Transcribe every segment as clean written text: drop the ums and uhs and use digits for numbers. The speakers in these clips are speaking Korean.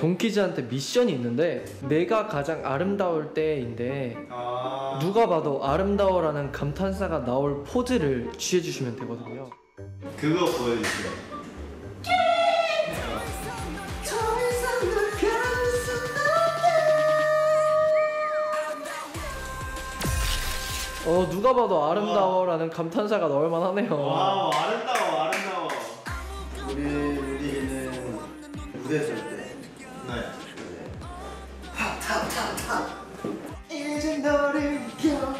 동키즈한테 미션이 있는데 내가 가장 아름다울 때인데 누가 봐도 아름다워라는 감탄사가 나올 포즈를 취해주시면 되거든요. 그거 보여주세요. 누가 봐도 아름다워라는 감탄사가 나올 만하네요. 와, 아름다워, 아름다워. 우리는 무대 설 때. 네. 탑탑탑 이제 너를 겨.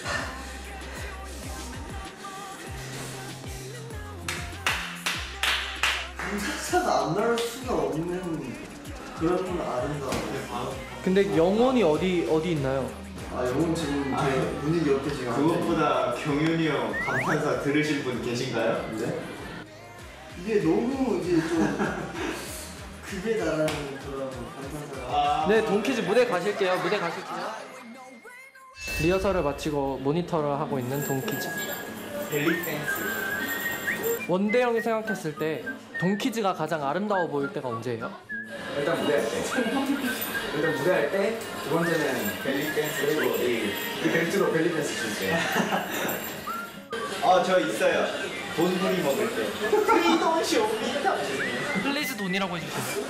감탄사가 안 나올 수가 없는 그런 아름다움. 근데 영혼이 어디 있나요? 영혼 지금 제 분위기 옆에 지금. 그것보다 경윤이 형 감탄사 들으실 분 계신가요? 네? 이게 너무 이제 좀 극에 달하는 그런 감탄사가. 네, 동키즈 무대 가실게요. 무대 가실게요. 리허설을 마치고 모니터를 하고 있는 동키즈. 벨리 댄스. 원대형이 생각했을 때 동키즈가 가장 아름다워 보일 때가 언제예요? 일단 무대할 때. 일단 무대할 때, 두 번째는 벨리 댄스, 그리고 그 벨트로 벨리 댄스 출 때. 저 있어요. 돈풀이 먹을 때. 프리돈 쇼미다. 플리즈 돈이라고 해주세요.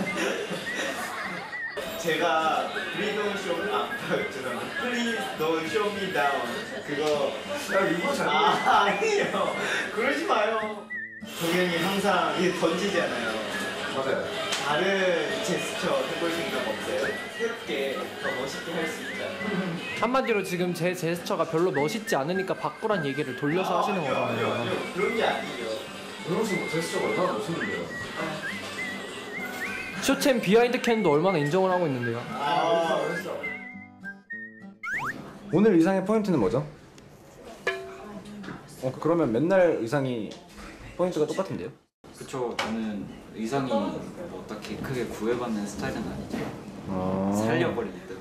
제가 프리돈 쇼, 죄송합니다. Please don't show me down. 그거. 이거 잘 아니에요. 그러지 마요. 동현이 항상 이게 던지잖아요. 맞아요. 다른 제스처 해볼 생각 없어요? 새롭게 더 멋있게 할 수 있잖아요. 한마디로 지금 제 제스처가 별로 멋있지 않으니까 바꾸란 얘기를 돌려서 하시는 거거든요. 그런 게 아니에요. 그러면서 뭐 제스처가 얼마나 멋있는데요? 쇼챔 비하인드 캔도 얼마나 인정을 하고 있는데요. 오늘 의상의 포인트는 뭐죠? 그러면 맨날 의상이 포인트가 똑같은데요? 그쵸. 저는 의상이 뭐 딱히 크게 구애받는 스타일은 아니죠. 살려버릴 듯.